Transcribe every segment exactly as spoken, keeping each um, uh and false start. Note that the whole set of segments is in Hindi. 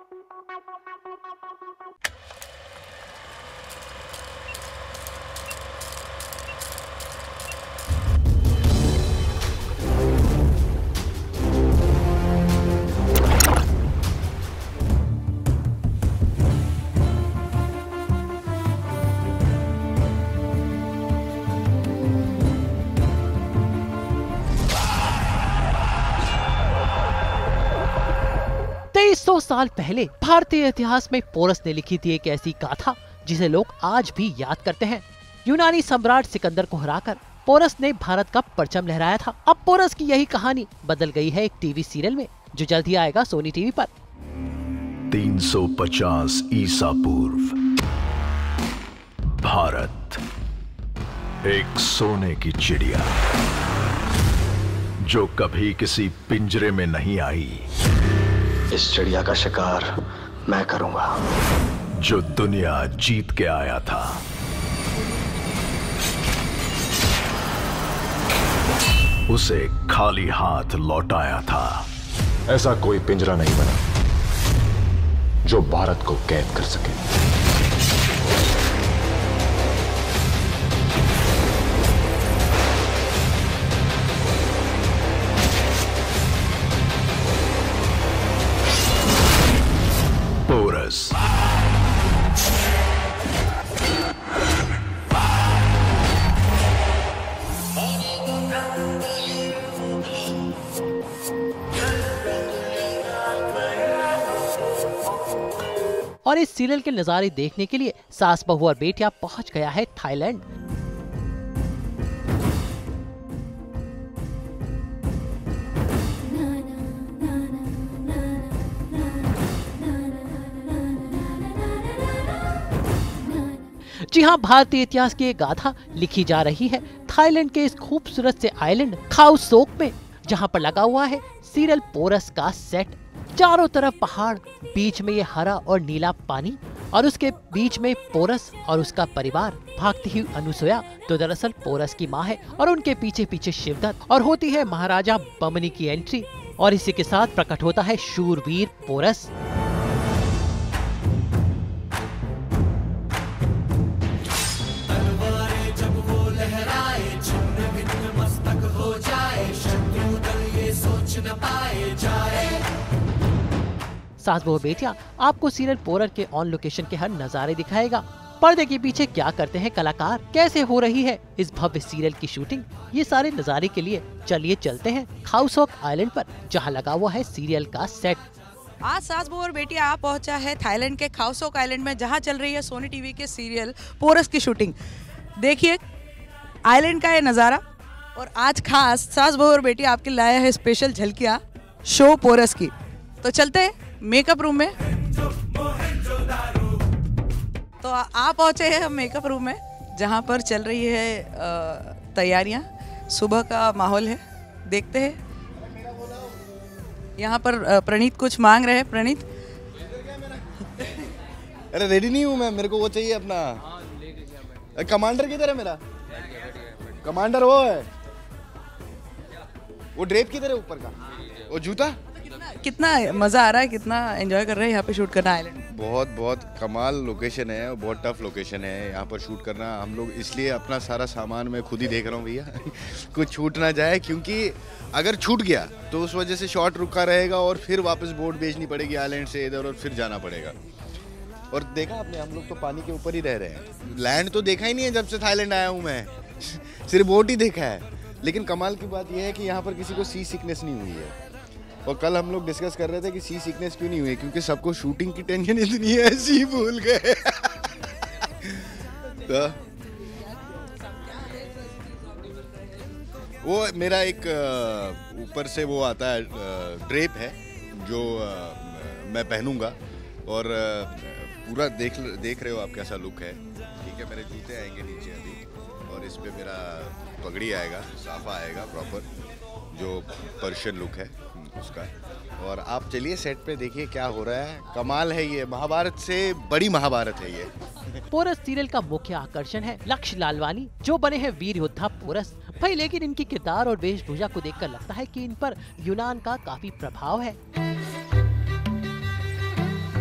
तेईस सौ साल पहले भारतीय इतिहास में पोरस ने लिखी थी एक ऐसी गाथा जिसे लोग आज भी याद करते हैं। यूनानी सम्राट सिकंदर को हराकर पोरस ने भारत का परचम लहराया था। अब पोरस की यही कहानी बदल गई है एक टीवी सीरियल में, जो जल्द ही आएगा सोनी टीवी पर। तीन सौ पचास ईसा पूर्व भारत, एक सोने की चिड़िया जो कभी किसी पिंजरे में नहीं आई। इस चिड़िया का शिकार मैं करूंगा। जो दुनिया जीत के आया था। उसे खाली हाथ लौटाया था। ऐसा कोई पिंजरा नहीं बना जो भारत को कैद कर सके। पोरस और इस सीरियल के नजारे देखने के लिए सास बहू और बेटिया पहुंच गया है थाईलैंड। जी हाँ, भारतीय इतिहास की एक गाथा लिखी जा रही है थाईलैंड के इस खूबसूरत से आइलैंड खाऊ सोक में, जहाँ पर लगा हुआ है सीरियल पोरस का सेट। चारों तरफ पहाड़, बीच में ये हरा और नीला पानी, और उसके बीच में पोरस और उसका परिवार। भागती हुई अनुसुया तो दरअसल पोरस की माँ है, और उनके पीछे पीछे शिवदत्त, और होती है महाराजा बमनी की एंट्री, और इसी के साथ प्रकट होता है शूरवीर पोरस। सास बहू बेटिया आपको सीरियल पोरस के ऑन लोकेशन के हर नजारे दिखाएगा। पर्दे के पीछे क्या करते हैं कलाकार, कैसे हो रही है इस भव्य सीरियल की शूटिंग, ये सारे नजारे के लिए चलिए चलते हैं खाऊ सोक आइलैंड पर, जहां लगा हुआ है सीरियल का सेट। आज सास बहू और बेटिया आ पहुंचा है थाईलैंड के खाऊ सोक आइलैंड में, जहां चल रही है सोनी टीवी के सीरियल पोरस की शूटिंग। देखिए आइलैंड का ये नज़ारा, और आज खास सास बहू और बेटिया आपके लाया है स्पेशल झलकियाँ शो पोरस की। तो चलते हैं मेकअप रूम में। तो आ पहुंचे हैं हम मेकअप रूम में, जहां पर चल रही है तैयारियां। सुबह का माहौल है, देखते हैं। यहाँ पर प्रणीत कुछ मांग रहे हैं। प्रणीत, अरे रेडी नहीं हूँ मैं, मेरे को वो चाहिए अपना। कमांडर किधर है मेरा? कमांडर वो है, वो ड्रेप किधर है ऊपर का, वो जूता। कितना मजा आ रहा है, कितना एंजॉय कर रहे हैं यहाँ पे शूट करना आइलैंड? बहुत बहुत कमाल लोकेशन है, बहुत टफ लोकेशन है यहाँ पर शूट करना। हम लोग इसलिए अपना सारा सामान मैं खुद ही देख रहा हूँ भैया कुछ छूट ना जाए, क्योंकि अगर छूट गया तो उस वजह से शॉट रुका रहेगा और फिर वापस बोट भेजनी पड़ेगी आइलैंड से इधर, और फिर जाना पड़ेगा। और देखा आपने, हम लोग तो पानी के ऊपर ही रह रहे हैं। लैंड तो देखा ही नहीं है जब से थाईलैंड आया हूँ मैं सिर्फ बोट ही देखा है। लेकिन कमाल की बात यह है कि यहाँ पर किसी को सी सिकनेस नहीं हुई है। और कल हम लोग डिस्कस कर रहे थे कि सी सिकनेस क्यों नहीं हुई, क्योंकि सबको शूटिंग की टेंशन इतनी है, सी भूल गए तो वो मेरा एक ऊपर से वो आता है ड्रेप है जो मैं पहनूंगा, और पूरा देख देख रहे हो आप कैसा लुक है। ठीक है, मेरे जूते आएंगे नीचे अभी, और इस पे मेरा पगड़ी आएगा, साफा आएगा प्रॉपर, जो पर्शियन लुक है उसका। और आप चलिए सेट पे देखिए क्या हो रहा है। कमाल है, ये महाभारत से बड़ी महाभारत है ये पोरस सीरियल का मुख्य आकर्षण है लक्ष्य लालवानी, जो बने हैं वीर योद्धा पोरस भाई। लेकिन इनकी किरदार और वेशभूषा को देखकर लगता है कि इन पर यूनान का काफी प्रभाव है।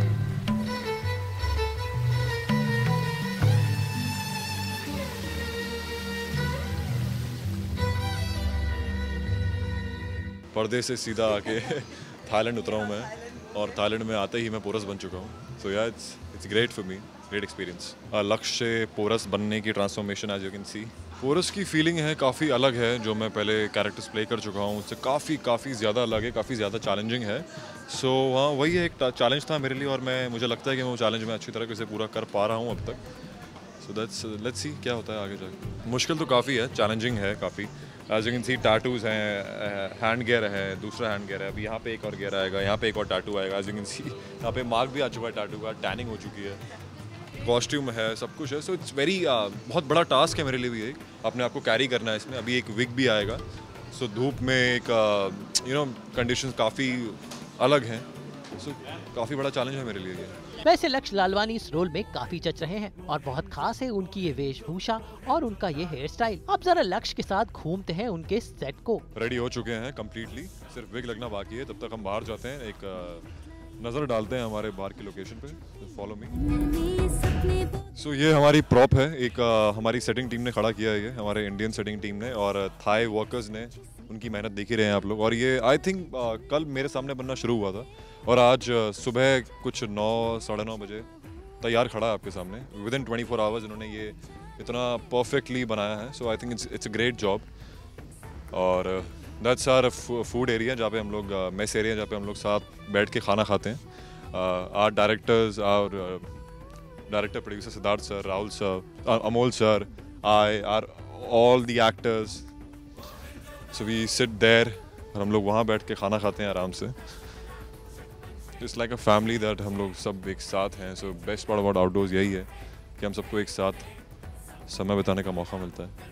पर्दे से सीधा आके थाईलैंड उतरा हूँ मैं, और थाईलैंड में आते ही मैं पोरस बन चुका हूँ। सो या it's it's great for me, great experience. Lakshya से पोरस बनने की transformation as you can see, Porus की फीलिंग है काफ़ी अलग है। जो मैं पहले कैरेक्टर्स प्ले कर चुका हूँ उससे काफ़ी काफ़ी ज़्यादा अलग है, काफ़ी ज़्यादा चैलेंजिंग है। सो so, हाँ वही एक चैलेंज था मेरे लिए, और मैं मुझे लगता है कि मैं वो चैलेंज में अच्छी तरह से पूरा कर पा रहा हूँ अब तक। सो दैट्स लेट्स सी क्या होता है आगे जाके। मुश्किल तो काफ़ी है, चैलेंजिंग है काफ़ी। As you can see tattoos हैं, हैंड गेयर है, दूसरा हैंड गेयर है, अभी यहाँ पे एक और गेयर आएगा, यहाँ पे एक और टैटू आएगा। एज यू कैन सी यहाँ पे मार्क भी आ चुका है टैटू का, टैनिंग हो चुकी है, कॉस्ट्यूम है, सब कुछ है। सो इट्स वेरी बहुत बड़ा टास्क है मेरे लिए भी, एक अपने आप को कैरी करना है इसमें। अभी एक विग भी आएगा, सो so, धूप में एक यू नो कंडीशंस काफ़ी अलग हैं। सो so, काफ़ी बड़ा चैलेंज है मेरे लिए ये। वैसे लक्ष्य लालवानी इस रोल में काफी जच रहे हैं और बहुत खास है उनकी ये वेशभूषा और उनका ये हेयर स्टाइल। अब जरा लक्ष्य के साथ घूमते हैं उनके सेट को। रेडी हो चुके हैं कम्प्लीटली, सिर्फ विग लगना बाकी है। तब तक हम बाहर जाते हैं, एक uh, नज़र डालते हैं हमारे बाहर की लोकेशन पे। Follow me. सो ये हमारी प्रॉप है, एक uh, हमारी सेटिंग टीम ने खड़ा किया है, ये हमारे इंडियन सेटिंग टीम ने, और थाई वर्कर्स ने उनकी मेहनत देख ही रहे हैं आप लोग। और ये आई थिंक uh, कल मेरे सामने बनना शुरू हुआ था, और आज uh, सुबह कुछ नौ साढ़े नौ बजे तैयार खड़ा है आपके सामने। Within twenty four hours इन्होंने ये इतना परफेक्टली बनाया है। So I think it's it's a great job. और दैट्स आवर फूड एरिया, जहाँ पे हम लोग मेस एरिया, जहाँ पे हम लोग साथ बैठ के खाना खाते हैं। Our directors, our director producer Siddharth sir, Rahul sir, Amol sir, I are all the actors. So we sit there, और हम लोग वहाँ बैठ के खाना खाते हैं आराम से। It's like a family that हम लोग सब एक साथ हैं। So best part about outdoors यही है कि हम सबको एक साथ समय बिताने का मौका मिलता है।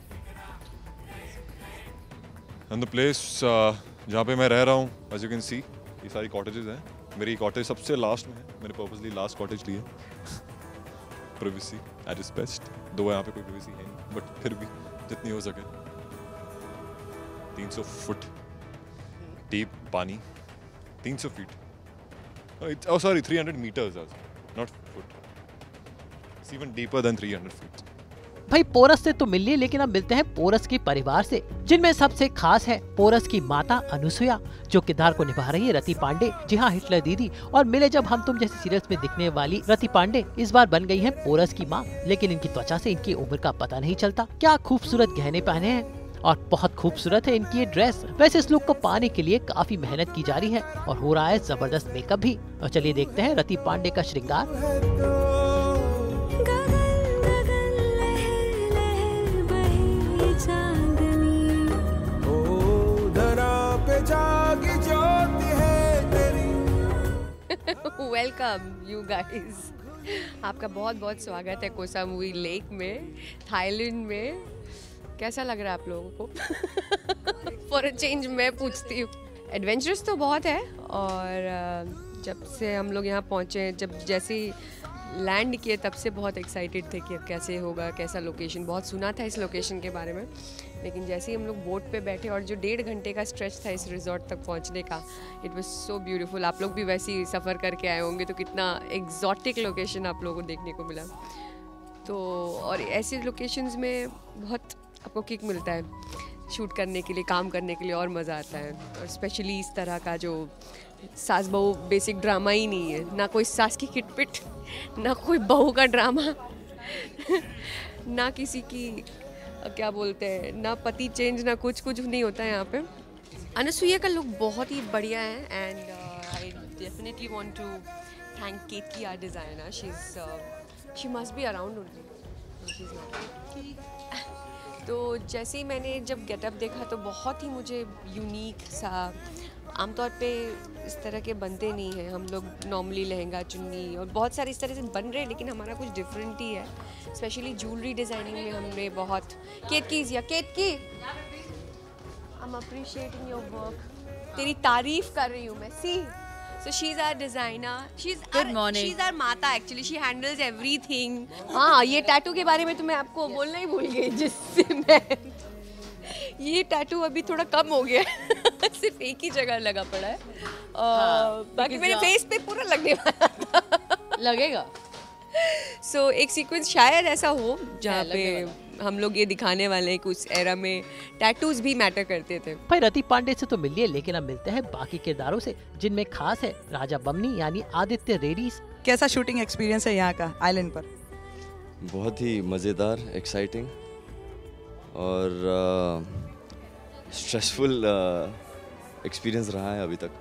एंड द प्लेस जहाँ पे मैं रह रहा हूँ, एज यू कैन सी, ये सारी कॉटेजेस हैं। मेरी कॉटेज सबसे लास्ट में है, मैंने पर्पसली लास्ट कॉटेज ली है। प्राइवेसी एट इट्स बेस्ट, दो यहाँ पे कोई प्राइवेसी है नहीं, बट फिर भी जितनी हो सके। तीन सौ फुट डीप पानी, तीन सौ feet, oh sorry, three hundred meters, not foot. It's even deeper than three hundred feet. भाई पोरस से तो मिल लिए, लेकिन अब मिलते हैं पोरस के परिवार से, जिनमें सबसे खास है पोरस की माता अनुसुया, जो किरदार को निभा रही है रति पांडे। जी हाँ, हिटलर दीदी। और मिले जब हम तुम जैसे सीरियल्स में दिखने वाली रति पांडे इस बार बन गई हैं पोरस की माँ। लेकिन इनकी त्वचा से इनकी उम्र का पता नहीं चलता। क्या खूबसूरत गहने पहने हैं, और बहुत खूबसूरत है इनकी ये ड्रेस। वैसे इस लुक को पाने के लिए काफी मेहनत की जा रही है, और हो रहा है जबरदस्त मेकअप भी। और चलिए देखते हैं रति पांडे का श्रृंगार। वेलकम यू गाइस, आपका बहुत बहुत स्वागत है कोसा मूवी लेक में, थाईलैंड में। कैसा लग रहा है आप लोगों को? फॉर अ चेंज मैं पूछती हूँ। एडवेंचरस तो बहुत है, और जब से हम लोग यहाँ पहुँचे, जब जैसे लैंड किए, तब से बहुत एक्साइटेड थे कि कैसे होगा, कैसा लोकेशन। बहुत सुना था इस लोकेशन के बारे में, लेकिन जैसे ही हम लोग बोट पे बैठे, और जो डेढ़ घंटे का स्ट्रेच था इस रिजॉर्ट तक पहुँचने का, इट वाज सो ब्यूटीफुल। आप लोग भी वैसे ही सफ़र करके आए होंगे, तो कितना एग्जॉटिक लोकेशन आप लोगों को देखने को मिला। तो और ऐसे लोकेशंस में बहुत आपको किक मिलता है शूट करने के लिए, काम करने के लिए, और मज़ा आता है। और स्पेशली इस तरह का जो सास बहू बेसिक ड्रामा ही नहीं है, ना कोई सास की किटपिट, ना कोई बहू का ड्रामा ना किसी की क्या बोलते हैं, ना पति चेंज, ना कुछ कुछ नहीं होता है यहाँ पे। अनुसुईया का लुक बहुत ही बढ़िया है, and I definitely want to thank Ketaki, our designer. She is she must be around only, she is not. तो जैसे ही मैंने जब गेटअप देखा, तो बहुत ही मुझे यूनिक सा, आमतौर पे इस तरह के बनते नहीं हैं। हम लोग नॉर्मली लहंगा चुन्नी और बहुत सारे इस तरह से बन रहे हैं, लेकिन हमारा कुछ डिफरेंट ही है। स्पेशली ज्वेलरी डिज़ाइनिंग में हमने बहुत केतकी या Ketaki I am appreciating your work, तेरी तारीफ कर रही हूँ मैं। सी So she's our designer. She's Good our, morning. She's our माता actually. She handles everything. हाँ, ये टैटू के बारे में तो मैं आपको बोलना ही भूल गई, जिससे मैं ये टैटू अभी थोड़ा कम हो गया है सिर्फ एक ही जगह लगा पड़ा है, हाँ, बाकी मेरे फेस पे पूरा लगने वाला था। लगेगा। सो so, एक सीक्वेंस शायद ऐसा हो जहाँ पे हम लोग ये दिखाने वाले हैं कि उस एरा में टैटूज भी मैटर करते थे। भाई रति पांडे से तो मिल लिए, लेकिन अब मिलते हैं बाकी किरदारों से, जिनमें खास है राजा बमनी यानी आदित्य रेड्डीज। कैसा शूटिंग एक्सपीरियंस है यहाँ का आइलैंड पर? बहुत ही मज़ेदार, एक्साइटिंग और स्ट्रेसफुल एक्सपीरियंस रहा है अभी तक।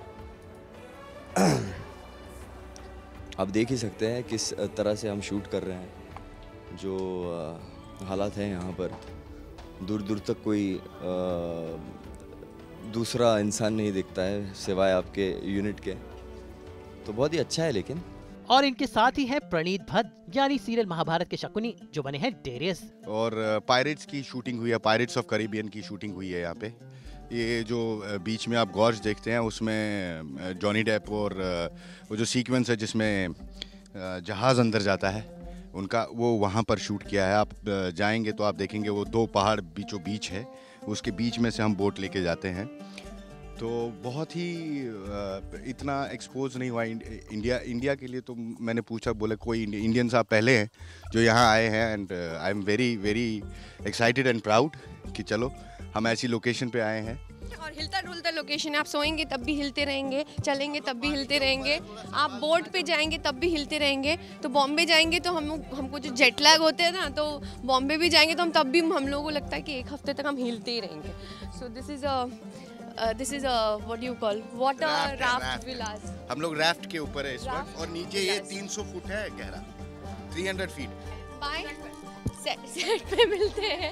आप देख ही सकते हैं किस तरह से हम शूट कर रहे हैं, जो uh, हालात हैं यहाँ पर। दूर दूर तक कोई uh, दूसरा इंसान नहीं दिखता है सिवाय आपके यूनिट के, तो बहुत ही अच्छा है। लेकिन और इनके साथ ही है प्रणीत भट्ट यानी सीरियल महाभारत के शकुनी, जो बने हैं डेरियस। और पायरेट्स की शूटिंग हुई है, पायरेट्स ऑफ कैरिबियन की शूटिंग हुई है यहाँ पे। ये जो बीच में आप गॉर्ज देखते हैं उसमें जॉनी डेप और वो जो सीक्वेंस है जिसमें जहाज़ अंदर जाता है उनका, वो वहाँ पर शूट किया है। आप जाएंगे तो आप देखेंगे वो दो पहाड़ बीचों बीच है, उसके बीच में से हम बोट लेके जाते हैं। तो बहुत ही इतना एक्सपोज नहीं हुआ इंडिया इंडिया के लिए। तो मैंने पूछा, बोले कोई इंडियंस आप पहले हैं जो यहाँ आए हैं, and I am very very excited and proud कि चलो हम ऐसी लोकेशन पे आए हैं। और हिलता डुलता लोकेशन है, आप सोएंगे तब भी हिलते रहेंगे, चलेंगे तब भी हिलते रहेंगे, आप बोट पे जाएंगे तब भी हिलते रहेंगे। तो बॉम्बे जाएंगे तो हम हमको जो जेट लैग होते हैं ना, तो बॉम्बे भी जाएंगे तो हम तब भी हम लोगों को लगता है कि एक हफ्ते तक हम हिलते ही रहेंगे। So this is a this is a what you call water raft villas. हम लोग राफ्ट के ऊपर है इस वक्त, और नीचे ये तीन सौ फुट है गहरा, तीन सौ फीट। बाय सेट, सेट पे मिलते हैं।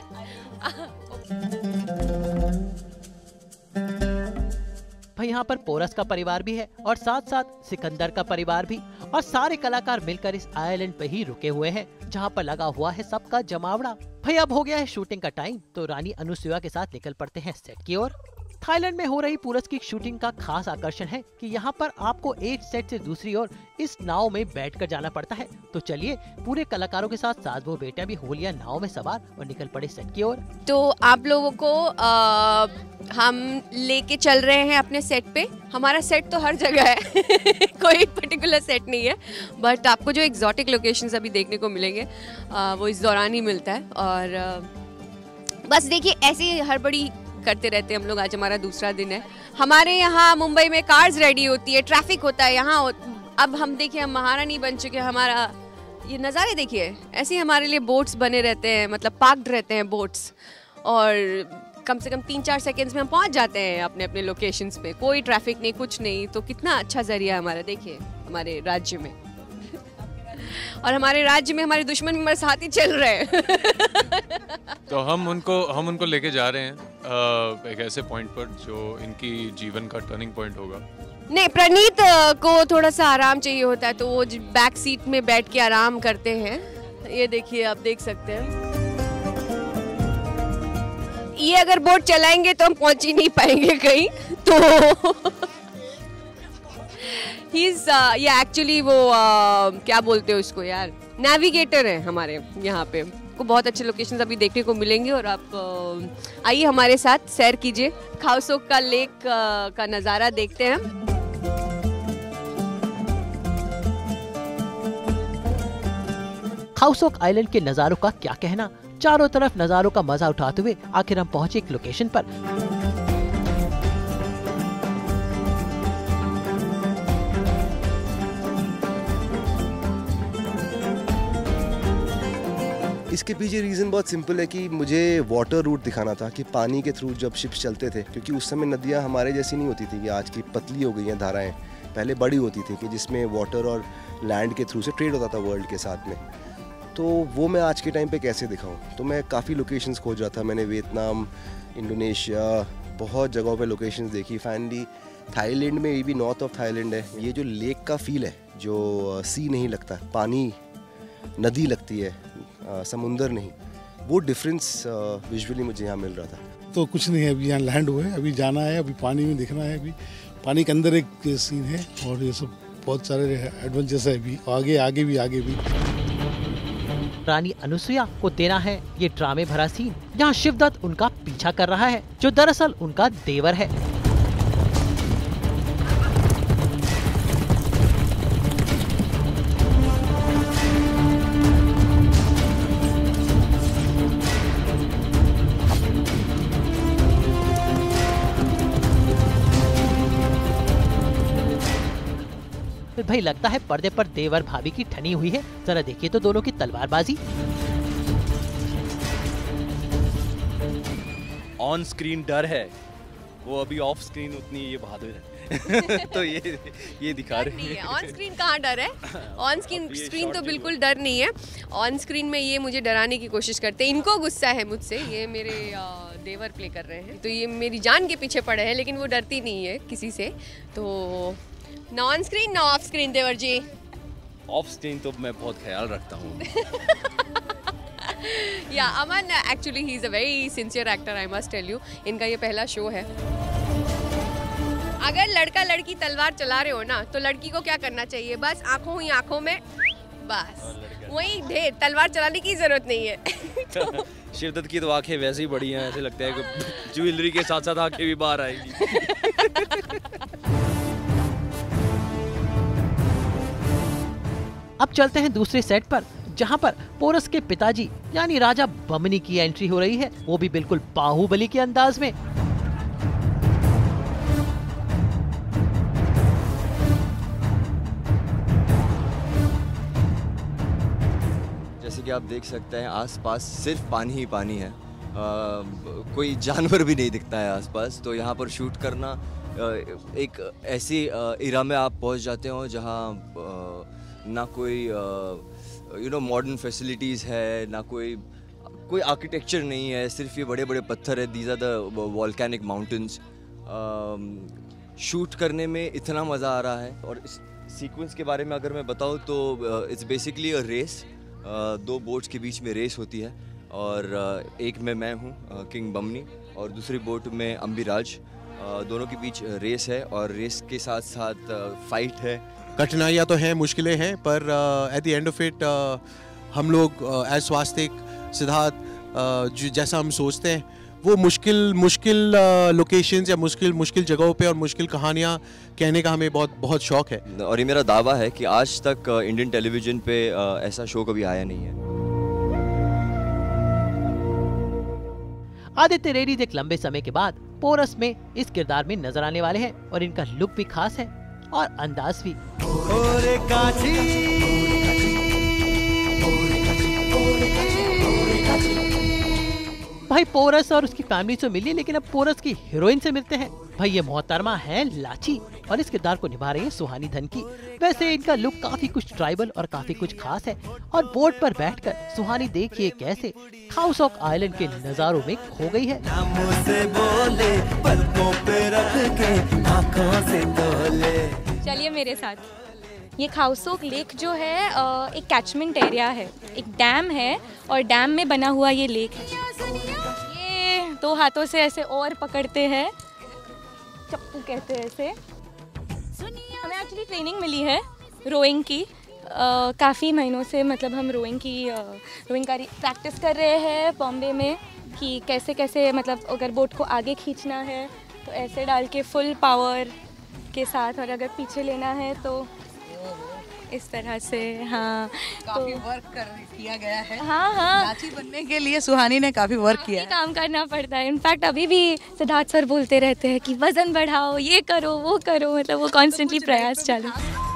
भाई यहाँ पर पोरस का परिवार भी है और साथ साथ सिकंदर का परिवार भी, और सारे कलाकार मिलकर इस आइलैंड पे ही रुके हुए हैं, जहाँ पर लगा हुआ है सबका जमावड़ा। भाई अब हो गया है शूटिंग का टाइम, तो रानी अनुसुईया के साथ निकल पड़ते हैं सेट की ओर। थाईलैंड में हो रही पोरस की शूटिंग का खास आकर्षण है कि यहाँ पर आपको एक सेट से दूसरी ओर इस नाव में बैठकर जाना पड़ता है। तो चलिए पूरे कलाकारों के साथ सास बहू बेटा भी हो लिया नाव में सवार और निकल पड़े सेट की ओर। तो आप लोगों को आ, हम लेके चल रहे हैं अपने सेट पे। हमारा सेट तो हर जगह है कोई पर्टिकुलर सेट नहीं है, बट आपको जो एग्जॉटिक लोकेशंस अभी देखने को मिलेंगे आ, वो इस दौरान ही मिलता है। और आ, बस देखिए ऐसी हड़बड़ी करते रहते हैं हम लोग। आज हमारा दूसरा दिन है। हमारे यहाँ मुंबई में कार्स रेडी होती है, ट्रैफिक होता है यहाँ। अब हम देखिए हम महारानी बन चुके हैं। हमारा ये नज़ारे देखिए, ऐसे ही हमारे लिए बोट्स बने रहते हैं, मतलब पार्क्ड रहते हैं बोट्स, और कम से कम तीन चार सेकंड्स में हम पहुँच जाते हैं अपने अपने लोकेशंस पे। कोई ट्रैफिक नहीं, कुछ नहीं। तो कितना अच्छा जरिया हमारा, देखिए हमारे राज्य में। और हमारे राज्य में हमारे दुश्मन भी हमारे साथ ही चल रहे हैं। तो हम उनको हम उनको लेके जा रहे हैं आ, एक ऐसे पॉइंट पर जो इनकी जीवन का टर्निंग पॉइंट होगा। नहीं, प्रणीत को थोड़ा सा आराम चाहिए होता है, तो वो बैक सीट में बैठ के आराम करते हैं। ये देखिए, आप देख सकते हैं। ये अगर बोट चलाएंगे तो हम पहुंच ही नहीं पाएंगे कहीं। तो He's, uh, ये एक्चुअली वो uh, क्या बोलते हैं उसको यार, नेविगेटर है हमारे यहाँ पे। को बहुत अच्छे लोकेशंस अभी देखने को मिलेंगे, और आप uh, आइए हमारे साथ सैर कीजिए। खाउसोक का लेक uh, का नज़ारा देखते हैं। खाउसोक आइलैंड के नज़ारों का क्या कहना। चारों तरफ नज़ारों का मजा उठाते हुए आखिर हम पहुंचे एक लोकेशन पर। इसके पीछे रीज़न बहुत सिंपल है कि मुझे वाटर रूट दिखाना था, कि पानी के थ्रू जब शिप्स चलते थे, क्योंकि उस समय नदियाँ हमारे जैसी नहीं होती थी कि आज की पतली हो गई हैं धाराएं। पहले बड़ी होती थी कि जिसमें वाटर और लैंड के थ्रू से ट्रेड होता था वर्ल्ड के साथ में। तो वो मैं आज के टाइम पे कैसे दिखाऊं। तो मैं काफ़ी लोकेशंस खोज रहा था। मैंने वियतनाम, इंडोनेशिया, बहुत जगहों पे लोकेशंस देखी। फाइनली थाईलैंड में, ये भी नॉर्थ ऑफ थाईलैंड है। ये जो लेक का फील है, जो सी नहीं लगता, पानी नदी लगती है, आ, समुंदर नहीं, वो डिफरेंस विजुअली मुझे यहाँ मिल रहा था। तो कुछ नहीं है, अभी यहाँ लैंड हुआ है, अभी जाना है, अभी पानी में दिखना है। अभी पानी के अंदर एक सीन है, और ये सब बहुत सारे एडवेंचर्स है। अभी आगे आगे भी आगे भी रानी अनुसुईया को देना है ये ड्रामे भरा सीन, जहाँ शिवदत्त उनका पीछा कर रहा है, जो दरअसल उनका देवर है। भाई लगता है पर्दे पर देवर भाभी की ठनी हुई है। जरा देखिए तो दोनों की तलवारबाजी। ऑन स्क्रीन डर है, वो अभी ऑफ स्क्रीन उतनी ये बहादुर है। तो ये ये दिखा रही है। ऑन स्क्रीन कहाँ डर है? ऑन स्क्रीन स्क्रीन तो बिल्कुल डर नहीं है। ऑन स्क्रीन में ये मुझे डराने की कोशिश करते हैं। इनको गुस्सा है मुझसे, ये मेरे देवर प्ले कर रहे हैं, तो ये मेरी जान के पीछे पड़े हैं, लेकिन वो डरती नहीं है किसी से। तो ना ऑन स्क्रीन ना ऑफ स्क्रीन देवर जी। ऑफ स्क्रीन तो मैं बहुत ख्याल रखता हूँ। या Aman actually he is a very sincere actor, I must tell you. इनका ये पहला शो है। अगर लड़का लड़की तलवार चला रहे हो ना, तो लड़की को क्या करना चाहिए? बस आंखों ही आंखों में, बस वही ढेर, तलवार चलाने की जरूरत नहीं है। तो शिवदत्त की तो आंखें वैसे ही बड़ी हैं, ऐसे लगता है कि ज्वेलरी के साथ साथ आंखें भी बाहर आएगी। अब चलते हैं दूसरे सेट पर, जहां पर पोरस के पिताजी यानी राजा बमनी की एंट्री हो रही है, वो भी बिल्कुल बाहुबली के अंदाज में। जैसे कि आप देख सकते हैं आसपास सिर्फ पानी ही पानी है, आ, कोई जानवर भी नहीं दिखता है आसपास। तो यहाँ पर शूट करना एक ऐसी इरा में आप पहुँच जाते हो जहाँ ना कोई यू नो मॉडर्न फैसिलिटीज़ है, ना कोई कोई आर्किटेक्चर नहीं है, सिर्फ ये बड़े बड़े पत्थर है। These are the volcanic mountains. Shoot करने में इतना मज़ा आ रहा है। और इस सीक्वेंस के बारे में अगर मैं बताऊँ तो इट्स बेसिकली अ रेस। दो बोट्स के बीच में रेस होती है, और एक में मैं हूँ किंग बमनी, और दूसरी बोट में अम्बिराज। दोनों के बीच रेस है, और रेस के साथ साथ फाइट है। कठिनाइयाँ तो हैं, मुश्किलें हैं, पर at the end of it हम लोग एज स्वास्तिक सिद्धार्थ uh, जैसा हम सोचते हैं, वो मुश्किल मुश्किल लोकेशंस या मुश्किल मुश्किल जगहों पे और मुश्किल कहानियाँ कहने का हमें बहुत बहुत शौक है। और ये मेरा दावा है कि आज तक इंडियन टेलीविज़न पे uh, ऐसा शो कभी आया नहीं है। आदित्य रेड्डी एक लंबे समय के बाद पोरस में इस किरदार में नजर आने वाले हैं, और इनका लुक भी खास है और अंदाज भी। भाई पोरस और उसकी फैमिली से मिली, लेकिन अब पोरस की हीरोइन से मिलते हैं। भाई ये मोहतरमा है लाची, और इस किरदार को निभा रही है सुहानी धनकी। वैसे इनका लुक काफी कुछ ट्राइबल और काफी कुछ खास है। और बोट पर बैठकर सुहानी देखिए कैसे खाउसॉक आइलैंड के नजारों में खो गई है। चलिए मेरे साथ। ये खाउसॉक लेक जो है एक कैचमेंट एरिया है, एक डैम है, और डैम में बना हुआ ये लेक है। ये दो हाथों से ऐसे और पकड़ते हैं, चप्पू कहते हैं ऐसे। हमें एक्चुअली ट्रेनिंग मिली है रोइंग की, काफ़ी महीनों से मतलब हम रोइंग की रोइंग का प्रैक्टिस कर रहे हैं बॉम्बे में, कि कैसे कैसे मतलब अगर बोट को आगे खींचना है तो ऐसे डाल के फुल पावर के साथ, और अगर पीछे लेना है तो इस तरह से। हाँ, काफी तो, वर्क कर किया गया है। हाँ हाँ लाची बनने के लिए सुहानी ने काफी वर्क किया है। काम करना पड़ता है। इनफैक्ट अभी भी सिद्धार्थ सर बोलते रहते हैं कि वजन बढ़ाओ, ये करो वो करो, मतलब वो कॉन्स्टेंटली प्रयास चालू।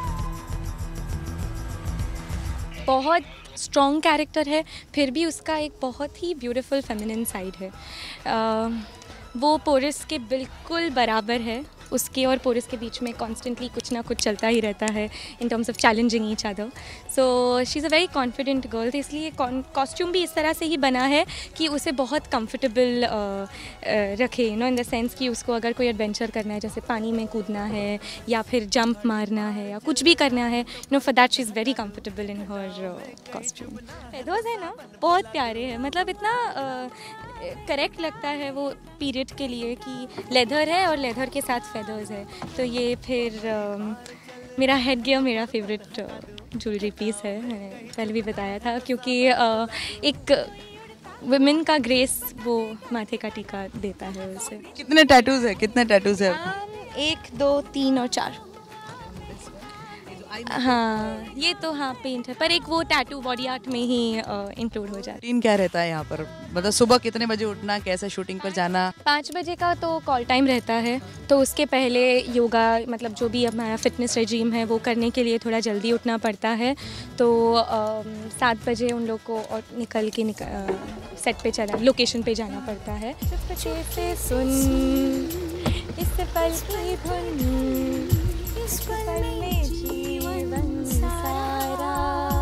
बहुत स्ट्रॉन्ग कैरेक्टर है, फिर भी उसका एक बहुत ही ब्यूटीफुल फेमिनिन साइड है। आ, वो पोरस के बिल्कुल बराबर है। उसके और पोरस के बीच में कॉन्स्टेंटली कुछ ना कुछ चलता ही रहता है in terms of challenging each other. So she is a very confident girl. तो इसलिए कॉस्ट्यूम भी इस तरह से ही बना है कि उसे बहुत कंफर्टेबल रखे, you know, in the sense कि उसको अगर कोई एडवेंचर करना है, जैसे पानी में कूदना है या फिर जंप मारना है या कुछ भी करना है, you know, for that she is very comfortable in her costume. Feathers है ना, बहुत प्यारे हैं, मतलब इतना करेक्ट uh, लगता है वो पीरियड के लिए कि लेदर है और लेदर के साथ फेदर्स है। तो ये फिर uh, मेरा हेड गियर मेरा फेवरेट ज्वेलरी पीस है, मैंने पहले भी बताया था, क्योंकि uh, एक वुमेन का ग्रेस वो माथे का टीका देता है उसे। कितने टैटूज है कितने टैटूज है? एक, दो, तीन और चार। हाँ ये तो हाँ पेंट है, पर एक वो टैटू बॉडी आर्ट में ही इंक्लूड हो जाता है। रूटीन क्या रहता है यहाँ पर, मतलब सुबह कितने बजे उठना, कैसे शूटिंग पर जाना? पाँच बजे का तो कॉल टाइम रहता है, तो उसके पहले योगा मतलब जो भी हमारा फिटनेस रेजीम है वो करने के लिए थोड़ा जल्दी उठना पड़ता है। तो सात बजे उन लोग को और निकल के निकल सेट पे चला लोकेशन पे जाना पड़ता है। चुपके से सुन इस पल की धुन, इस पल में जीवन सारा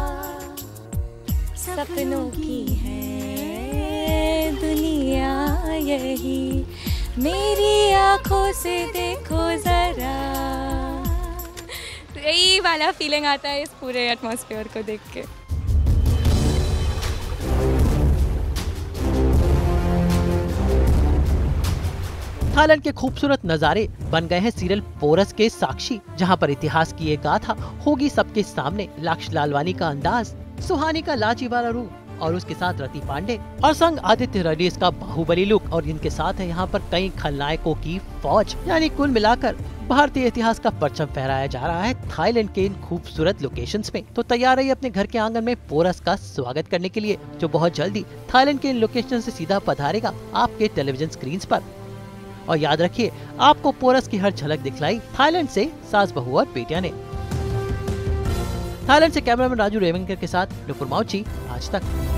सपनों की है दुनिया यही, मेरी आँखों से देखो जरा। तो यही वाला फीलिंग आता है इस पूरे एटमॉस्फेयर को देख के। थाईलैंड के खूबसूरत नजारे बन गए हैं सीरियल पोरस के साक्षी, जहां पर इतिहास की एक गाथा होगी सबके सामने। लक्ष्य लालवानी का अंदाज, सुहानी का लाची वाला रूप और उसके साथ रति पांडे और संग आदित्य रडीस का बाहुबली लुक, और इनके साथ है यहाँ पर कई खलनायकों की फौज। यानी कुल मिलाकर भारतीय इतिहास का परचम फहराया जा रहा है थाईलैंड के इन खूबसूरत लोकेशंस में। तो तैयार रहिए अपने घर के आंगन में पोरस का स्वागत करने के लिए, जो बहुत जल्दी थाईलैंड के इन लोकेशन से सीधा पधारेगा आपके टेलीविजन स्क्रीन पर। और याद रखिए, आपको पोरस की हर झलक दिखलाई थाईलैंड से सास बहू और बेटिया ने। थाईलैंड से कैमरामैन राजू रेवंकर के साथ नुपुर माउची, आज तक।